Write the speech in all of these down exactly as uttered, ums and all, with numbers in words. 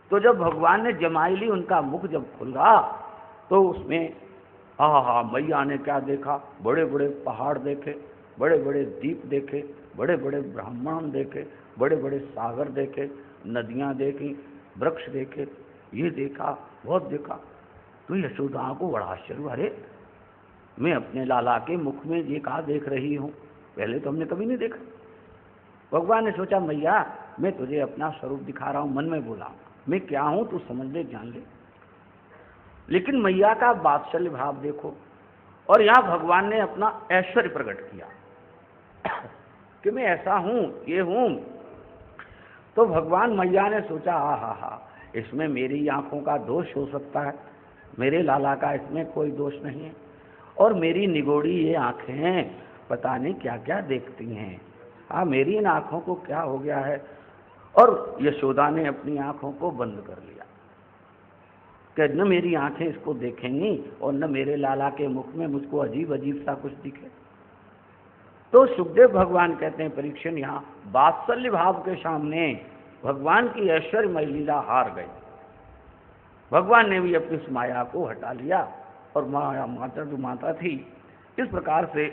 तो जब भगवान ने जमाई ली, उनका मुख जब खुला तो उसमें हाँ हाँ मैया ने क्या देखा, बड़े बड़े पहाड़ देखे, बड़े बड़े द्वीप देखे, बड़े बड़े ब्राह्मण देखे, बड़े बड़े सागर देखे, नदियाँ देखी, वृक्ष देखे, ये देखा, बहुत देखा। तो यशोदा को बड़ा आश्चर्य, अरे मैं अपने लाला के मुख में ये कहा देख रही हूँ, पहले तो हमने कभी नहीं देखा। भगवान ने सोचा मैया मैं तुझे अपना स्वरूप दिखा रहा हूँ, मन में बोला मैं क्या हूँ तू समझ ले, जान ले। लेकिन मैया का वात्सल्य भाव देखो, और यहाँ भगवान ने अपना ऐश्वर्य प्रकट किया कि मैं ऐसा हूँ, ये हूँ। तो भगवान मैया ने सोचा हा हा हा इसमें मेरी आंखों का दोष हो सकता है, मेरे लाला का इसमें कोई दोष नहीं है, और मेरी निगोड़ी ये आंखें पता नहीं क्या क्या देखती हैं, हाँ मेरी इन आंखों को क्या हो गया है। और यशोदा ने अपनी आंखों को बंद कर लिया कि न मेरी आंखें इसको देखेंगी और न मेरे लाला के मुख में मुझको अजीब अजीब सा कुछ दिखे। तो सुखदेव भगवान कहते हैं परीक्षण यहाँ वात्सल्य भाव के सामने भगवान की ऐश्वर्यमय लीला हार गई। भगवान ने भी अपनी माया को हटा लिया, और माया माता जो माता थी इस प्रकार से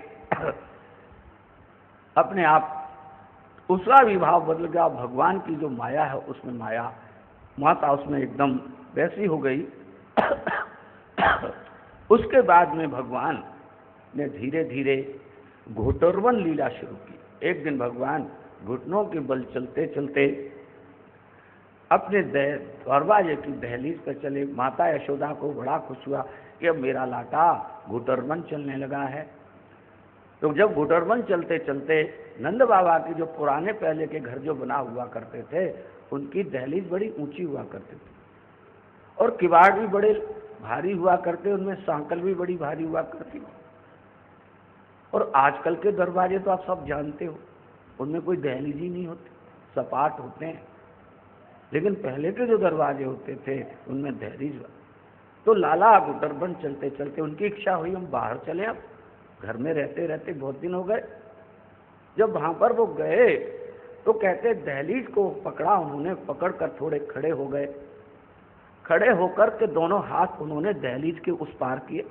अपने आप उसका भी भाव बदल गया। भगवान की जो माया है उसमें माया माता उसमें एकदम वैसी हो गई। उसके बाद में भगवान ने धीरे धीरे घोटरवन लीला शुरू की। एक दिन भगवान घुटनों के बल चलते चलते अपने दरवाजे की दहलीज पर चले। माता यशोदा को बड़ा खुश हुआ कि अब मेरा लाटा घुटरवन चलने लगा है। तो जब घुटरवन चलते चलते नंद बाबा की जो पुराने पहले के घर जो बना हुआ करते थे उनकी दहलीज बड़ी ऊंची हुआ करती थी, और किवाड़ भी बड़े भारी हुआ करते, उनमें सांकल भी बड़ी भारी हुआ करती। और आजकल के दरवाजे तो आप सब जानते हो, उनमें कोई दहलीज ही नहीं होती, सपाट होते हैं। लेकिन पहले के जो दरवाजे होते थे उनमें दहलीज हुआ। तो लाला घुटरवन चलते चलते उनकी इच्छा हुई हम बाहर चले, अब घर में रहते रहते बहुत दिन हो गए। जब वहां पर वो गए तो कहते दहलीज को पकड़ा उन्होंने, पकड़ कर थोड़े खड़े हो गए। खड़े होकर के दोनों हाथ उन्होंने दहलीज के उस पार किए,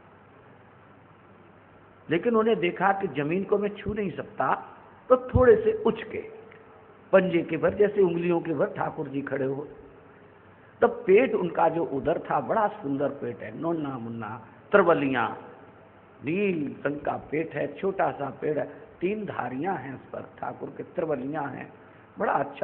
लेकिन उन्हें देखा कि जमीन को मैं छू नहीं सकता, तो थोड़े से उच के पंजे के भर जैसे उंगलियों के भर ठाकुर जी खड़े हो। तब पेट उनका जो उधर था बड़ा सुंदर पेट है, नोना मुन्ना त्रिवलियां, नील रंग का पेट है, छोटा सा पेड़ है, तीन धारियां हैं उस पर, ठाकुर के त्रिवलियां हैं, बड़ा अच्छा।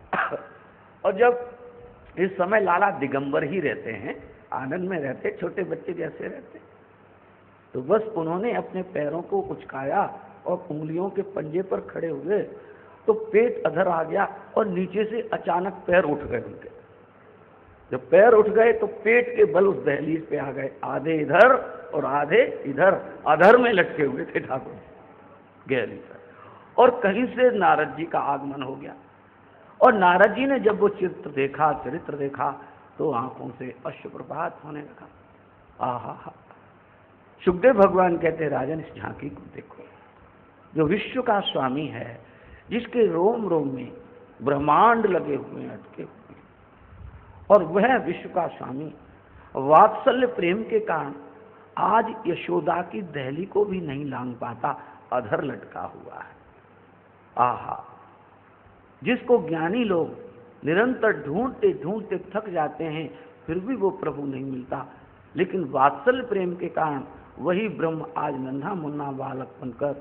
और जब इस समय लाला दिगंबर ही रहते हैं, आनंद में रहते, छोटे बच्चे जैसे रहते, तो बस उन्होंने अपने पैरों को उचकाया और उंगलियों के पंजे पर खड़े हुए, तो पेट अधर आ गया और नीचे से अचानक पैर उठ गए उनके। जब पैर उठ गए तो पेट के बल उस दहलीज पे आ गए, आधे इधर और आधे इधर, अधर में लटके हुए थे ठाकुर गहरी पर। और कहीं से नारद जी का आगमन हो गया, और नारद जी ने जब वो चित्र देखा, चरित्र देखा, तो आंखों से अश्रुप्रपात होने लगा। आहा हा। सुखदेव भगवान कहते राजन इस झांकी को देखो, जो विश्व का स्वामी है, जिसके रोम रोम में ब्रह्मांड लगे हुए हैं, अटके हुए, और वह विश्व का स्वामी वात्सल्य प्रेम के कारण आज यशोदा की दहली को भी नहीं लांग पाता, अधर लटका हुआ है। आहा, जिसको ज्ञानी लोग निरंतर ढूंढते ढूंढते थक जाते हैं, फिर भी वो प्रभु नहीं मिलता, लेकिन वात्सल्य प्रेम के कारण वही ब्रह्म आज नन्हा मुन्ना बालक बनकर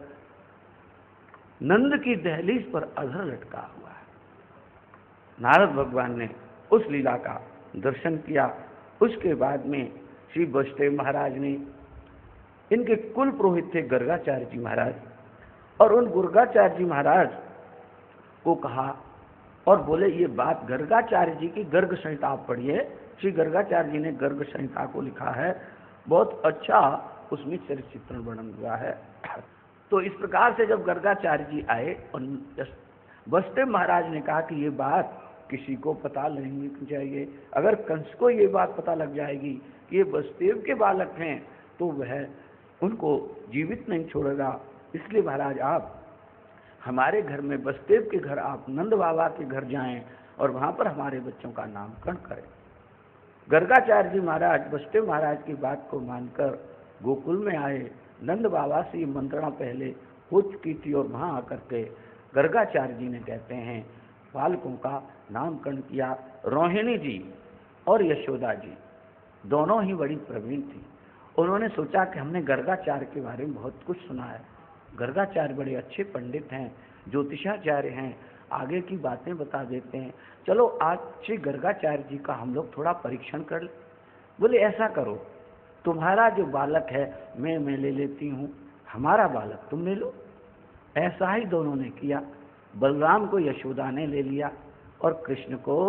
नंद की दहलीज पर अधर लटका हुआ है। नारद भगवान ने उस लीला का दर्शन किया। उसके बाद में श्री वसुदेव महाराज ने, इनके कुल पुरोहित थे गर्गाचार्य जी महाराज, और उन गर्गाचार्य जी महाराज को कहा और बोले ये बात गर्गाचार्य जी की गर्ग संहिता आप पढ़िए। श्री गर्गाचार्य जी ने गर्ग संहिता को लिखा है, बहुत अच्छा उसमें चरित्र चित्रण वर्णन हुआ है। तो इस प्रकार से जब गर्गाचार्य जी आए और वसुदेव महाराज ने कहा कि ये बात किसी को पता नहीं चाहिए, अगर कंस को ये बात पता लग जाएगी कि ये वसुदेव के बालक हैं तो वह उनको जीवित नहीं छोड़ेगा, इसलिए महाराज आप हमारे घर में, वसुदेव के घर आप नंद बाबा के घर जाएं और वहाँ पर हमारे बच्चों का नामकरण करें। गर्गाचार्य जी महाराज वसुदेव महाराज की बात को मानकर गोकुल में आए। नंद बाबा से ये मंत्रणा पहले हो चुकी थी और वहाँ आकर के गर्गाचार्य जी ने कहते हैं बालकों का नामकरण किया। रोहिणी जी और यशोदा जी दोनों ही बड़ी प्रवीण थी। उन्होंने सोचा कि हमने गर्गाचार्य के बारे में बहुत कुछ सुना है, गर्गाचार्य बड़े अच्छे पंडित हैं, ज्योतिषाचार्य हैं, आगे की बातें बता देते हैं, चलो आज श्री गर्गाचार्य जी का हम लोग थोड़ा परीक्षण कर ले। बोले ऐसा करो, तुम्हारा जो बालक है मैं मैं ले लेती हूँ, हमारा बालक तुम ले लो। ऐसा ही दोनों ने किया। बलराम को यशोदा ने ले लिया और कृष्ण को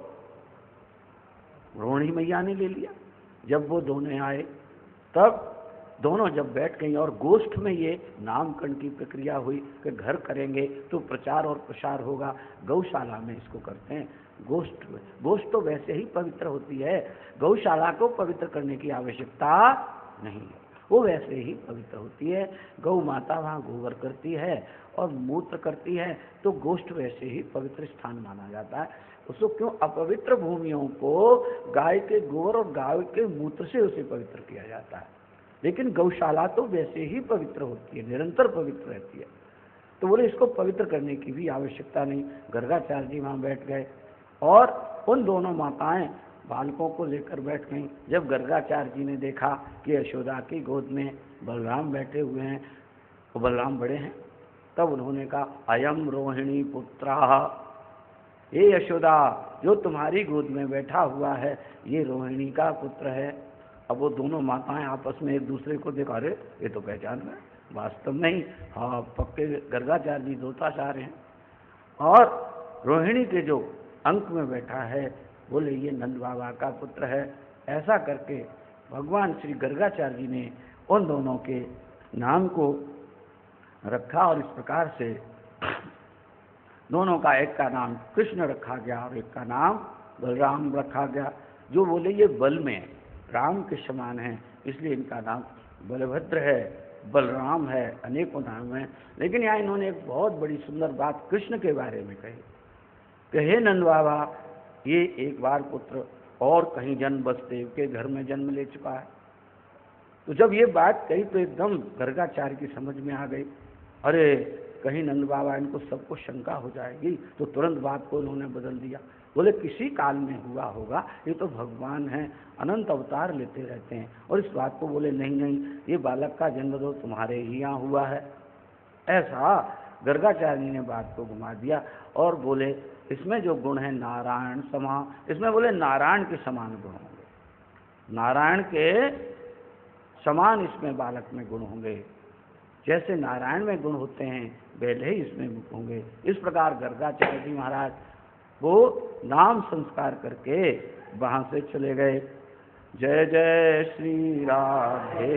रोहिणी मैया ने ले लिया। जब वो दोनों आए तब दोनों जब बैठ गई और गोष्ठ में ये नामकरण की प्रक्रिया हुई कि घर करेंगे तो प्रचार और प्रसार होगा, गौशाला में इसको करते हैं। गोष्ठ में गोष्ठ तो वैसे ही पवित्र होती है, गौशाला को पवित्र करने की आवश्यकता नहीं है, वो वैसे ही पवित्र होती है। गौ माता वहाँ गोबर करती है और मूत्र करती है, तो गोष्ठ वैसे ही पवित्र स्थान माना जाता है। उसको क्यों अपवित्र भूमियों को गाय के गोबर और गाय के मूत्र से उसे पवित्र किया जाता है, लेकिन गौशाला तो वैसे ही पवित्र होती है, निरंतर पवित्र रहती है। तो बोले इसको पवित्र करने की भी आवश्यकता नहीं। गर्गाचार्य जी वहाँ बैठ गए और उन दोनों माताएं बालकों को लेकर बैठ गईं। जब गर्गाचार्य जी ने देखा कि यशोदा की गोद में बलराम बैठे हुए हैं, तो बलराम बड़े हैं, तब उन्होंने कहा अयम रोहिणी पुत्रा, ये यशोदा जो तुम्हारी गोद में बैठा हुआ है ये रोहिणी का पुत्र है। अब वो दोनों माताएं आपस में एक दूसरे को देखा, अरे ये तो पहचान में वास्तव में ही हाँ पक्के गर्गाचार्य जी दोताचार्य हैं। और रोहिणी के जो अंक में बैठा है बोले ये नंद बाबा का पुत्र है। ऐसा करके भगवान श्री गर्गाचार्य जी ने उन दोनों के नाम को रखा और इस प्रकार से दोनों का एक का नाम कृष्ण रखा गया और एक का नाम बलराम रखा गया। जो बोले ये बल में राम के समान है इसलिए इनका नाम बलभद्र है, बलराम है, अनेकों नाम हैं। लेकिन यहाँ इन्होंने एक बहुत बड़ी सुंदर बात कृष्ण के बारे में कही कि हे नंद बाबा ये एक बार पुत्र और कहीं जन्म वसुदेव के घर में जन्म ले चुका है। तो जब ये बात कही तो एकदम गर्गाचार्य की समझ में आ गई, अरे कहीं नंद बाबा इनको सबको शंका हो जाएगी, तो तुरंत बात को उन्होंने बदल दिया। बोले किसी काल में हुआ होगा, ये तो भगवान हैं, अनंत अवतार लेते रहते हैं। और इस बात को बोले नहीं नहीं ये बालक का जन्म तो तुम्हारे ही यहाँ हुआ है। ऐसा गर्गाचार्य ने बात को घुमा दिया और बोले इसमें जो गुण है नारायण समा, इसमें बोले नारायण के समान गुण होंगे, नारायण के समान इसमें बालक में गुण होंगे, जैसे नारायण में गुण होते हैं वैसे ही इसमें होंगे। इस प्रकार गर्गाचार्य जी महाराज वो नाम संस्कार करके वहाँ से चले गए। जय जय श्री राधे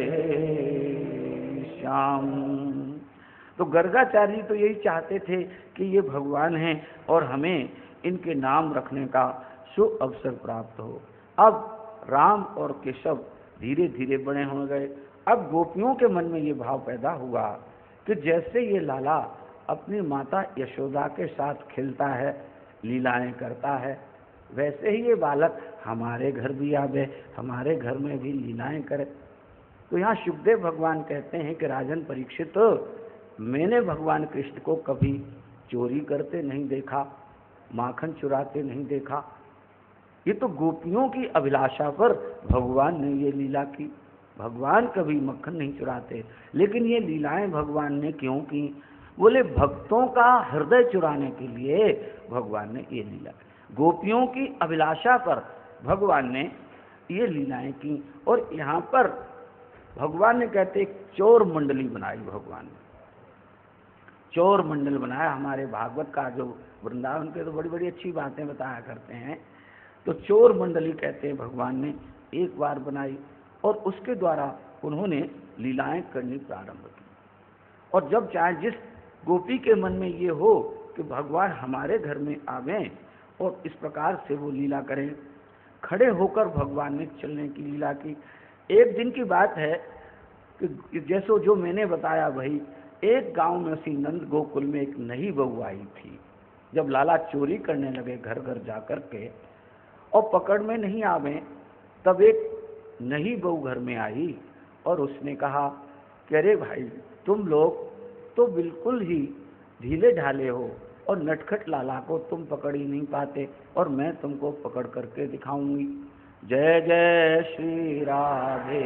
श्याम। तो गर्गाचार्य जी तो यही चाहते थे कि ये भगवान हैं और हमें इनके नाम रखने का शुभ अवसर प्राप्त हो। अब राम और केशव धीरे धीरे बड़े हो गए। अब गोपियों के मन में ये भाव पैदा हुआ कि जैसे ये लाला अपनी माता यशोदा के साथ खेलता है, लीलाएं करता है, वैसे ही ये बालक हमारे घर भी आवे, हमारे घर में भी लीलाएं करे। तो यहाँ सुखदेव भगवान कहते हैं कि राजन परीक्षित, मैंने भगवान कृष्ण को कभी चोरी करते नहीं देखा, माखन चुराते नहीं देखा। ये तो गोपियों की अभिलाषा पर भगवान ने ये लीला की। भगवान कभी मक्खन नहीं चुराते, लेकिन ये लीलाएं भगवान ने क्यों की? बोले भक्तों का हृदय चुराने के लिए भगवान ने ये लीला, गोपियों की अभिलाषा पर भगवान ने ये लीलाएं की। और यहाँ पर भगवान ने कहते एक चोर मंडली बनाई, भगवान ने चोर मंडल बनाया। हमारे भागवत का जो वृंदावन के तो बड़ी बड़ी अच्छी बातें बताया करते हैं, तो चोर मंडली कहते हैं भगवान ने एक बार बनाई और उसके द्वारा उन्होंने लीलाएं करनी प्रारंभ की। और जब चाहे जिस गोपी के मन में ये हो कि भगवान हमारे घर में आवें और इस प्रकार से वो लीला करें, खड़े होकर भगवान ने चलने की लीला की। एक दिन की बात है कि जैसो जो मैंने बताया भाई, एक गांव में सी नंद गोकुल में एक नई बहू आई थी। जब लाला चोरी करने लगे घर घर जा कर के और पकड़ में नहीं आवे, तब एक नई बहू घर में आई और उसने कहा कि अरे भाई, तुम लोग तो बिल्कुल ही ढीले ढाले हो और नटखट लाला को तुम पकड़ ही नहीं पाते, और मैं तुमको पकड़ करके दिखाऊंगी। जय जय श्री राधे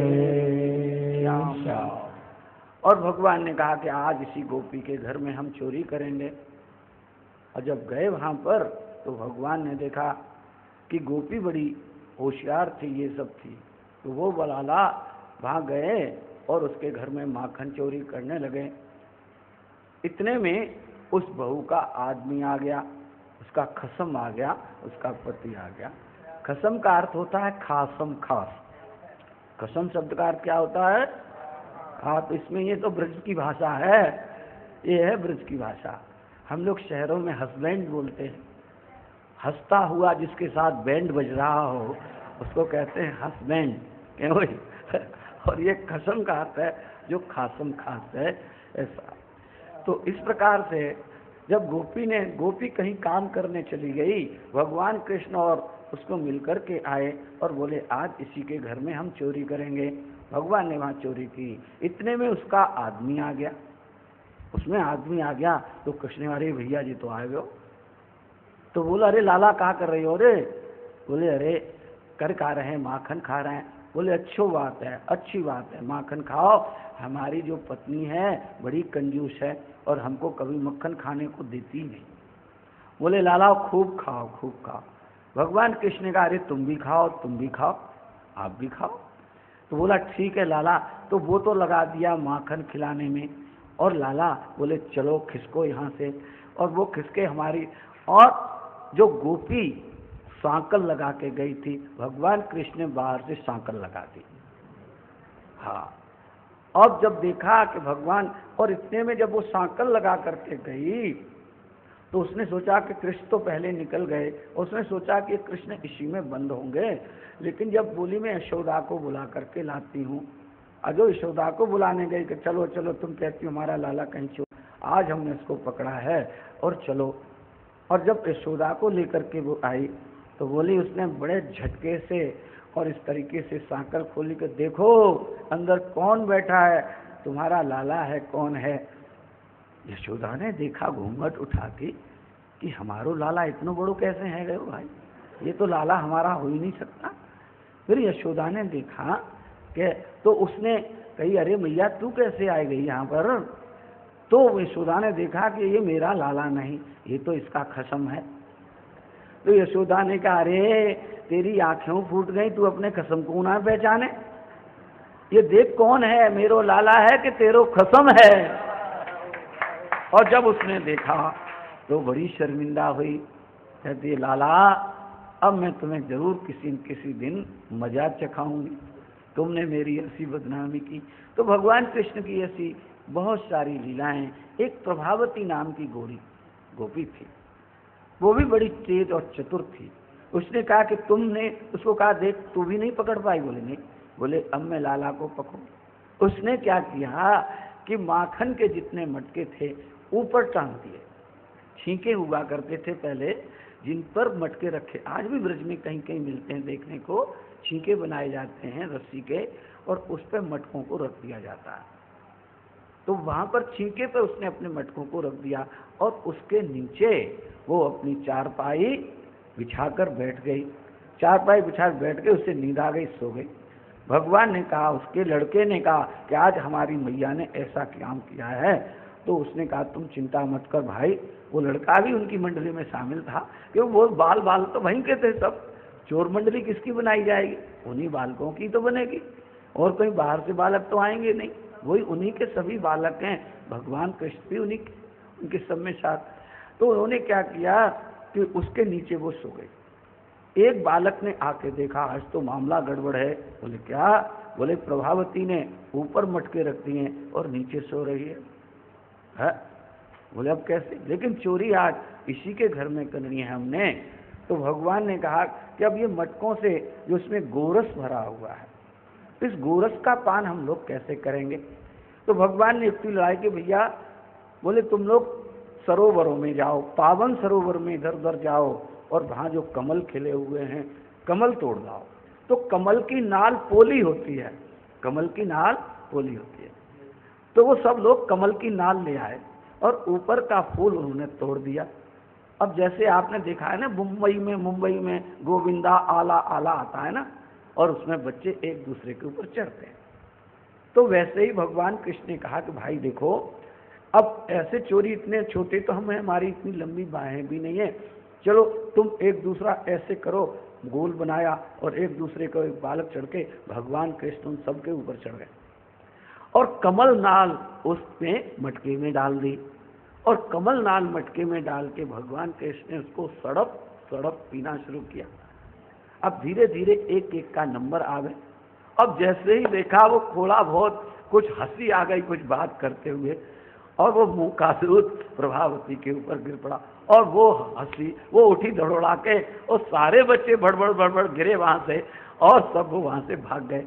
श्याम श्याम। और भगवान ने कहा कि आज इसी गोपी के घर में हम चोरी करेंगे। और जब गए वहां पर तो भगवान ने देखा कि गोपी बड़ी होशियार थी, ये सब थी, तो वो लाला वहां गए और उसके घर में माखन चोरी करने लगे। इतने में उस बहू का आदमी आ गया, उसका खसम आ गया, उसका पति आ गया। खसम का अर्थ होता है खासम, खास। खसम शब्द का अर्थ क्या होता है? हाँ, तो इसमें ये तो ब्रज की भाषा है, ये है ब्रज की भाषा। हम लोग शहरों में हसबैंड बोलते हैं, हंसता हुआ जिसके साथ बैंड बज रहा हो उसको कहते हैं हसबैंड, क्यों? और ये खसम का अर्थ है जो खासम खास है, ऐसा। तो इस प्रकार से जब गोपी ने गोपी कहीं काम करने चली गई, भगवान कृष्ण और उसको मिलकर के आए और बोले आज इसी के घर में हम चोरी करेंगे। भगवान ने वहां चोरी की। इतने में उसका आदमी आ गया, उसमें आदमी आ गया तो कृष्ण, अरे भैया जी तो आए हो। तो बोला अरे लाला क्या कर रही हो रे? बोले अरे कर खा रहे हैं, माखन खा रहे हैं। बोले अच्छी बात है, अच्छी बात है, माखन खाओ। हमारी जो पत्नी है बड़ी कंजूस है और हमको कभी मक्खन खाने को देती नहीं। बोले लाला खूब खाओ, खूब खाओ। भगवान कृष्ण ने कहा अरे तुम भी खाओ, तुम भी खाओ, आप भी खाओ। तो बोला ठीक है लाला। तो वो तो लगा दिया माखन खिलाने में, और लाला बोले चलो खिसको यहाँ से। और वो खिसके हमारी, और जो गोपी सांकल लगा के गई थी, भगवान कृष्ण ने बाहर से सांकल लगा दी। हाँ, अब जब देखा कि भगवान, और इतने में जब वो सांकल लगा करके गई तो उसने सोचा कि कृष्ण तो पहले निकल गए, उसने सोचा कि कृष्ण इसी में बंद होंगे। लेकिन जब बोली मैं यशोदा को बुला करके लाती हूँ, अजो यशोदा को बुलाने गई कि चलो चलो, तुम कहती हो हमारा लाला कहीं चोर, आज हमने इसको पकड़ा है और चलो। और जब यशोदा को लेकर के वो आई तो बोली, उसने बड़े झटके से और इस तरीके से सांकल खोली कि देखो अंदर कौन बैठा है, तुम्हारा लाला है, कौन है। यशोदा ने देखा घूंघट उठा के कि हमारो लाला इतना बड़ो कैसे है गए भाई, ये तो लाला हमारा हो ही नहीं सकता। फिर यशोदा ने देखा कि, तो उसने कही अरे मैया तू कैसे आ गई यहाँ पर? तो यशोदा ने देखा कि ये मेरा लाला नहीं, ये तो इसका खसम है। तो यशोदा ने कहा अरे तेरी आंखें फूट गई, तू अपने खसम को ना पहचाने, ये देख कौन है, मेरो लाला है कि तेरो खसम है। और जब उसने देखा तो बड़ी शर्मिंदा हुई, कहती लाला अब मैं तुम्हें जरूर किसी किसी दिन मजा चखाऊंगी, तुमने मेरी ऐसी बदनामी की। तो भगवान कृष्ण की ऐसी बहुत सारी लीलाएं। एक प्रभावती नाम की गोरी गोपी थी, वो भी बड़ी तेज और चतुर थी। उसने कहा कि तुमने, उसको कहा देख तू भी नहीं पकड़ पाई? बोले नहीं। बोले अब मैं लाला को पकड़ूं। उसने क्या किया कि माखन के जितने मटके थे ऊपर टांग दिए, छींके हुआ करते थे पहले जिन पर मटके रखे, आज भी ब्रज में कहीं कहीं मिलते हैं देखने को, छींके बनाए जाते हैं रस्सी के और उस पर मटकों को रख दिया जाता है। तो वहां पर छींके पर उसने अपने मटकों को रख दिया और उसके नीचे वो अपनी चारपाई बिछाकर बैठ गई। चारपाई बिछा बैठ गई, उससे नींद आ गई, सो गई। भगवान ने कहा, उसके लड़के ने कहा कि आज हमारी मैया ने ऐसा काम किया है। तो उसने कहा तुम चिंता मत कर भाई। वो लड़का भी उनकी मंडली में शामिल था, क्योंकि वो बाल बाल तो वहीं के थे सब। चोर मंडली किसकी बनाई जाएगी? उन्हीं बालकों की तो बनेगी, और कोई बाहर से बालक तो आएंगे नहीं, वही उन्हीं के सभी बालक हैं। भगवान कृष्ण भी उन्हीं उनके सब में साथ। तो उन्होंने क्या किया कि उसके नीचे वो सो गए। एक बालक ने आके देखा आज तो मामला गड़बड़ है। बोले क्या? बोले प्रभावती ने ऊपर मटके रख दिए और नीचे सो रही है, है? बोले अब कैसे? लेकिन चोरी आज इसी के घर में करनी है हमने। तो भगवान ने कहा कि अब ये मटकों से जो उसमें गोरस भरा हुआ है, इस गोरस का पान हम लोग कैसे करेंगे? तो भगवान ने युक्ति लगाई कि भैया, बोले तुम लोग सरोवरों में जाओ, पावन सरोवर में इधर उधर जाओ और वहाँ जो कमल खिले हुए हैं कमल तोड़ लाओ। तो कमल की नाल पोली होती है, कमल की नाल पोली होती है। तो वो सब लोग कमल की नाल ले आए और ऊपर का फूल उन्होंने तोड़ दिया। अब जैसे आपने देखा है ना मुंबई में मुंबई में गोविंदा आला आला आता है ना, और उसमें बच्चे एक दूसरे के ऊपर चढ़ते हैं। तो वैसे ही भगवान कृष्ण ने कहा कि भाई देखो, अब ऐसे चोरी इतने छोटे तो हम, हमारी इतनी लंबी बाहें भी नहीं है, चलो तुम एक दूसरा ऐसे करो। गोल बनाया और एक दूसरे को एक बालक चढ़ के भगवान कृष्ण उन सबके ऊपर चढ़ गए और कमल नाल उसमें मटके में डाल दी। और कमल नाल मटके में डाल के भगवान कृष्ण ने उसको सड़प सड़प पीना शुरू किया। अब धीरे धीरे एक एक का नंबर आ गए। अब जैसे ही देखा वो थोड़ा बहुत कुछ हंसी आ गई कुछ बात करते हुए, और वो मुंह का दूध प्रभावती के ऊपर गिर पड़ा और वो हंसी, वो उठी दौड़ा के और सारे बच्चे बड़बड़ बड़बड़ गिरे वहां से और सब वो वहां से भाग गए।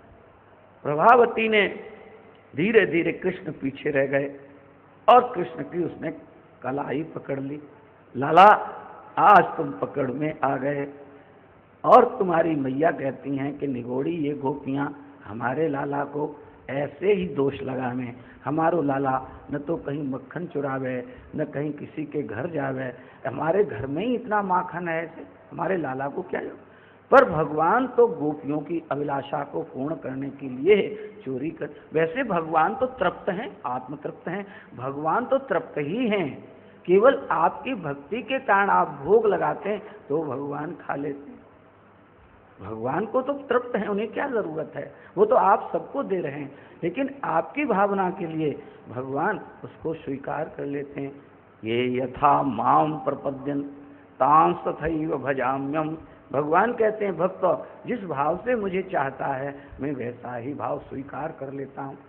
प्रभावती ने धीरे धीरे कृष्ण पीछे रह गए और कृष्ण की उसने कलाई पकड़ ली। लाला आज तुम पकड़ में आ गए और तुम्हारी मैया कहती हैं कि निगोड़ी ये गोपियां हमारे लाला को ऐसे ही दोष लगावे। हमारो लाला न तो कहीं मक्खन चुरावे न कहीं किसी के घर जावे, हमारे घर में ही इतना माखन है, ऐसे हमारे लाला को क्या। पर भगवान तो गोपियों की अभिलाषा को पूर्ण करने के लिए चोरी कर। वैसे भगवान तो तृप्त हैं, आत्म तृप्त हैं, भगवान तो तृप्त ही हैं। केवल आपकी भक्ति के कारण आप भोग लगाते हैं तो भगवान खा लेते हैं। भगवान को तो तृप्त है, उन्हें क्या जरूरत है, वो तो आप सबको दे रहे हैं, लेकिन आपकी भावना के लिए भगवान उसको स्वीकार कर लेते हैं। ये यथा माम प्रपद्यन तांस तथैव भजाम्यम। भगवान कहते हैं भक्त जिस भाव से मुझे चाहता है मैं वैसा ही भाव स्वीकार कर लेता हूँ।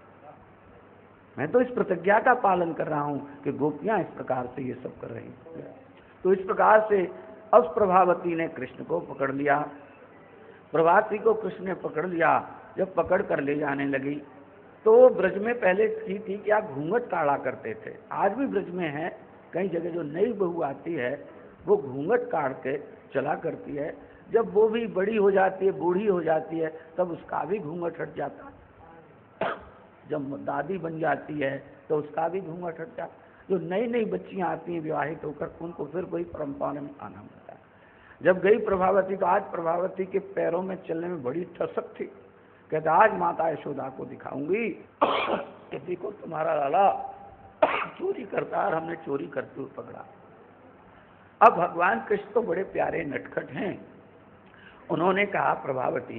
मैं तो इस प्रतिज्ञा का पालन कर रहा हूँ कि गोपियां इस प्रकार से ये सब कर रही हैं। तो इस प्रकार से अब प्रभावती ने कृष्ण को पकड़ लिया। प्रभावती को कृष्ण ने पकड़ लिया। जब पकड़ कर ले जाने लगी तो ब्रज में पहले थी थी क्या घूंघट काढ़ा करते थे, आज भी ब्रज में है। कई जगह जो नई बहू आती है वो घूंघट काढ़ के चला करती है। जब वो भी बड़ी हो जाती है, बूढ़ी हो जाती है, तब उसका भी घूंघट हट जाता है। जब दादी बन जाती है तो उसका भी घूंघट हट जाता है। जो नई नई बच्चियां आती हैं विवाहित होकर, उनको फिर कोई परंपरा में आना पड़ता है। जब गई प्रभावती तो आज प्रभावती के पैरों में चलने में बड़ी ठसक थी। कहते आज माता यशोदा को दिखाऊंगी कि देखो तुम्हारा लाला चोरी करता है और हमने चोरी करते हुए पकड़ा। अब भगवान कृष्ण तो बड़े प्यारे नटखट हैं। उन्होंने कहा प्रभावती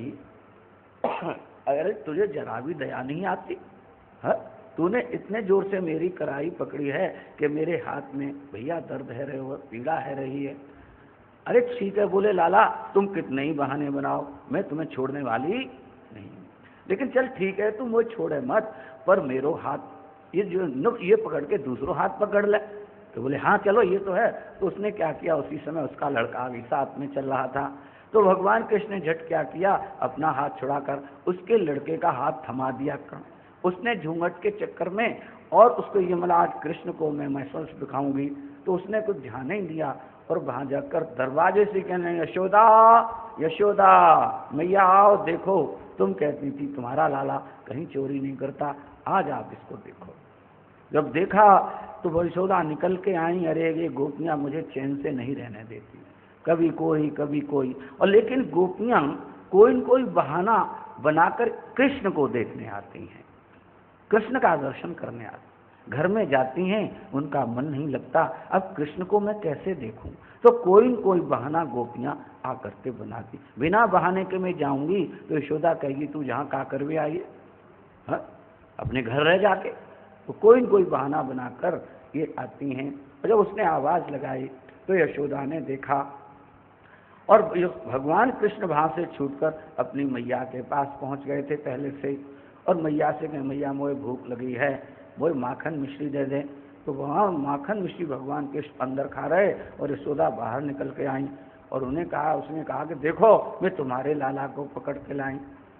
अरे तुझे जरा भी दया नहीं आती है, तूने इतने जोर से मेरी कलाई पकड़ी है कि मेरे हाथ में भैया दर्द है रहे हो, पीड़ा है रही है। अरे ठीक है, बोले लाला तुम कितने ही बहाने बनाओ, मैं तुम्हें छोड़ने वाली नहीं, लेकिन चल ठीक है तुम वो छोड़े मत, पर मेरो हाथ ये जो ये पकड़ के दूसरों हाथ पकड़ ले। तो बोले हाँ चलो ये तो है। तो उसने क्या किया, उसी समय उसका लड़का भी साथ में चल रहा था। तो भगवान कृष्ण ने झट क्या किया, अपना हाथ छुड़ाकर उसके लड़के का हाथ थमा दिया। उसने झूंघट के चक्कर में और उसको ये मला आज कृष्ण को मैं महसूस दिखाऊंगी, तो उसने कुछ ध्यान नहीं दिया और वहां जाकर दरवाजे से कहने यशोदा यशोदा मैया आओ देखो, तुम कहती थी तुम्हारा लाला कहीं चोरी नहीं करता, आज आप इसको देखो। जब देखा तो यशोदा निकल के आई, अरे ये गोपियां मुझे चैन से नहीं रहने देती, कभी कोई कभी कोई। और लेकिन गोपियां कोई न कोई बहाना बनाकर कृष्ण को देखने आती हैं, कृष्ण का दर्शन करने आती, घर में जाती हैं, उनका मन नहीं लगता, अब कृष्ण को मैं कैसे देखूं। तो कोई न कोई बहाना गोपियां आकर के बनाती। बिना बहाने के मैं जाऊंगी तो यशोदा कहेगी तू जहाँ का करवे आई है, अपने घर रह जाके। तो कोई न कोई बहाना बनाकर ये आती हैं। और जब उसने आवाज लगाई तो यशोदा ने देखा और भगवान कृष्ण वहां से छूटकर अपनी मैया के पास पहुंच गए थे पहले से। और मैया से कहे मैया मोए भूख लगी है, मोए माखन मिश्री दे दें। तो वहाँ माखन मिश्री भगवान कृष्ण अंदर खा रहे और यशोदा बाहर निकल के आई और उन्हें कहा, उसने कहा कि देखो मैं तुम्हारे लाला को पकड़ के लाई।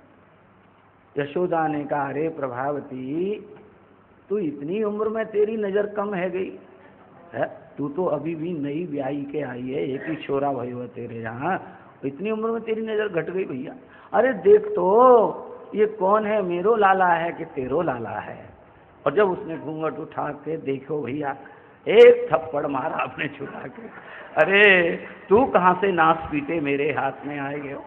यशोदा ने कहा अरे प्रभावती तू इतनी उम्र में तेरी नजर कम है गई, है, तू तो अभी भी नई ब्याही के आई है, एक ही छोरा भाई हुआ तेरे यहाँ, इतनी उम्र में तेरी नजर घट गई भैया। अरे देख तो ये कौन है, मेरो लाला है कि तेरो लाला है। और जब उसने घूंघट उठा के देखो भैया, एक थप्पड़ मारा अपने छुड़ा के, अरे तू कहाँ से नाश पीटे मेरे हाथ में आए गए।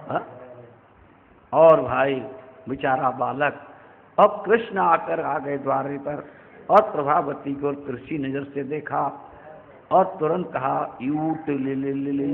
और भाई बेचारा बालक, अब कृष्ण आकर आ गए द्वारे पर, और प्रभावती को तिरछी नजर से देखा और तुरंत कहा यूट ले ले ले ले।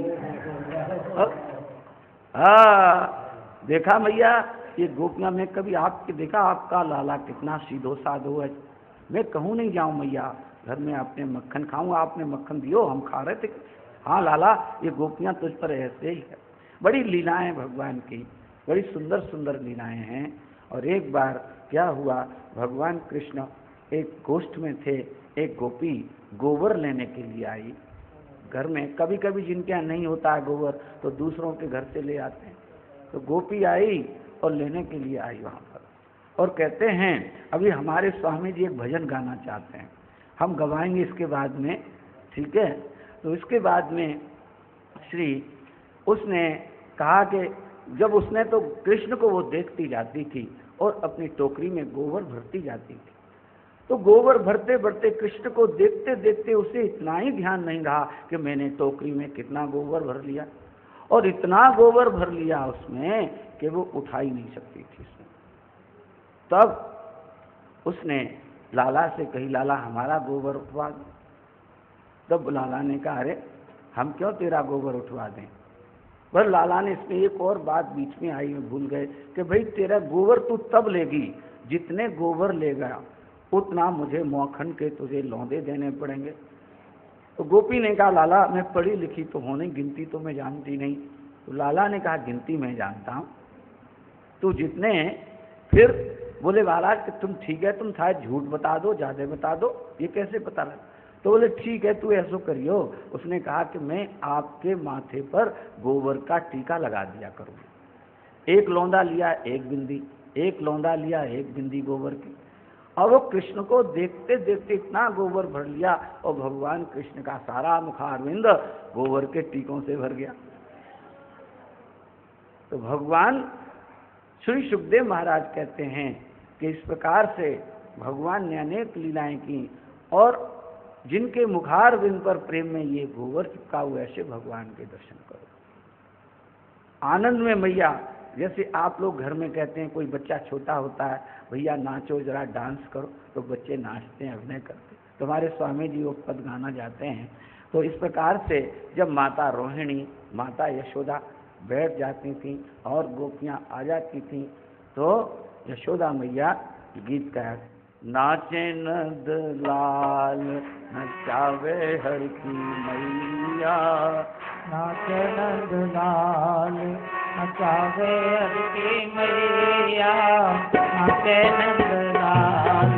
हाँ देखा मैया, ये गोपियां, मैं कभी आपके देखा आपका लाला कितना सीधो साधो है। मैं कहूँ नहीं जाऊँ मैया, घर में आपने मक्खन खाऊं, आपने मक्खन दियो, हम खा रहे थे। हाँ लाला, ये गोपियां तुझ पर ऐसे ही है। बड़ी लीलाएं भगवान की, बड़ी सुंदर सुंदर लीलाएं हैं। और एक बार क्या हुआ, भगवान कृष्ण एक गोष्ठ में थे, एक गोपी गोबर लेने के लिए आई घर में। कभी कभी जिनके यहाँ नहीं होता है गोबर तो दूसरों के घर से ले आते हैं। तो गोपी आई और लेने के लिए आई वहाँ पर, और कहते हैं अभी हमारे स्वामी जी एक भजन गाना चाहते हैं, हम गवाएंगे इसके बाद में, ठीक है। तो इसके बाद में श्री उसने कहा कि जब उसने तो कृष्ण को वो देखती जाती थी और अपनी टोकरी में गोबर भरती जाती थी, तो गोबर भरते भरते कृष्ण को देखते देखते उसे इतना ही ध्यान नहीं रहा कि मैंने टोकरी में कितना गोबर भर लिया, और इतना गोबर भर लिया उसमें कि वो उठा ही नहीं सकती थी उसमें। तब उसने लाला से कही, लाला हमारा गोबर उठवा दो। तब लाला ने कहा, अरे हम क्यों तेरा गोबर उठवा दें। पर लाला ने इसमें एक और बात बीच में आई, में भूल गए कि भाई तेरा गोबर तू तब लेगी जितने गोबर लेगा उतना मुझे मौखन के तुझे लौंदे देने पड़ेंगे। तो गोपी ने कहा, लाला मैं पढ़ी लिखी तो होने, गिनती तो मैं जानती नहीं। तो लाला ने कहा, गिनती मैं जानता हूँ, तू जितने। फिर बोले महाराज कि तुम ठीक है, तुम था झूठ बता दो, ज्यादा बता दो, ये कैसे पता लगा। तो बोले ठीक है तू ऐसा करियो। उसने कहा कि मैं आपके माथे पर गोबर का टीका लगा दिया करूँ। एक लौंदा लिया एक बिंदी, एक लौंदा लिया एक बिंदी गोबर की, और वो कृष्ण को देखते देखते इतना गोबर भर लिया, और भगवान कृष्ण का सारा मुखारविंद गोबर के टीकों से भर गया। तो भगवान श्री सुखदेव महाराज कहते हैं कि इस प्रकार से भगवान ने अनेक लीलाएं की, और जिनके मुखारविंद पर प्रेम में ये गोबर चिपका हुआ, ऐसे भगवान के दर्शन करो आनंद में। मैया जैसे आप लोग घर में कहते हैं, कोई बच्चा छोटा होता है, भैया नाचो जरा डांस करो, तो बच्चे नाचते हैं, अभिनय करते हैं। तो हमारे स्वामी जी वो पद गाना जाते हैं। तो इस प्रकार से जब माता रोहिणी, माता यशोदा बैठ जाती थी और गोपियाँ आ जाती थी, तो यशोदा मैया गीत गाया, नाचे नंद लाल नचावे हर की मैया, नाचे नंद लाल नचावे हर की मैया, नाचे नंद लाल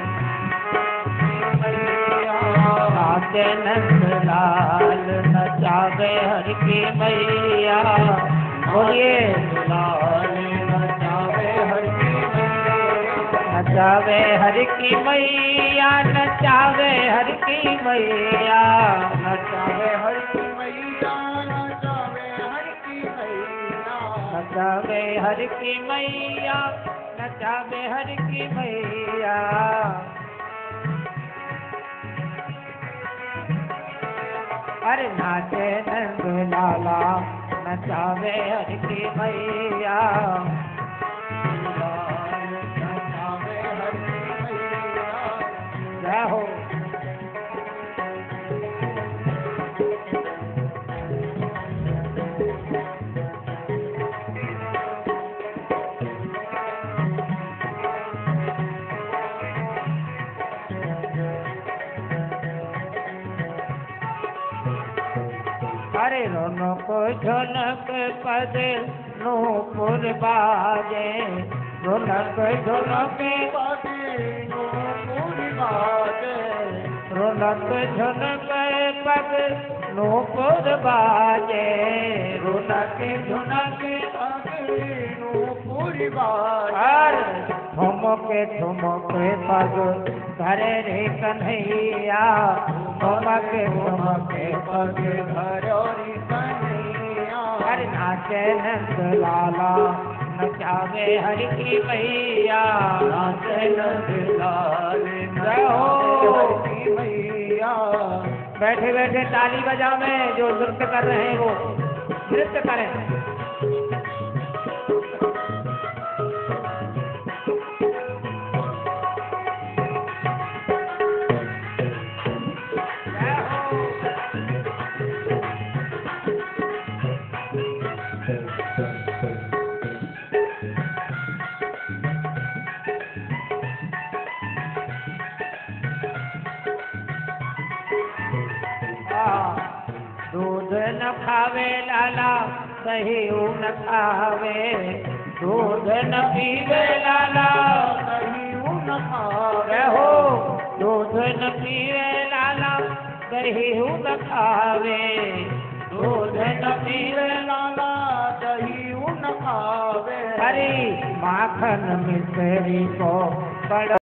नाचे नंद लाल नचावे हर की मैया, बोलिए लाल नचावे हर की नचावे हर की मैया, नचावे हर की मैया, नचावे हर की मैया, नचावे हर की मैया, नचावे हर की मैया, नचावे हर की मैया। अरे नाचे नंद लाला नचावे हर की मैया, हो अरे रौनक झनक पद नूपुर बाजे, रौनक झनक पद नूपुर बाजे, रौनक झनक पद नूपुर बाजे, रौनक झनक पद नूपुर बाजे। ठुमके ठुमके पग धरे रे कन्हैया ठुमके ठुमके पग धरो रे कन्हैया हरि नाचे नंद लाला नचावे हरि की मैया नाचे नंद लाल हरि की मैया। बैठे बैठे ताली बजावे, जो नृत्य कर रहे हैं वो नृत्य करें। दूध न खावे लाला दही न खावे, दूध न पीवे लाला दही न खावे हो, दूध न पीवे लाला दही न खावे, दूध न पीवे लाला दही न खावे। हरी माखन मिश्री को बड़ा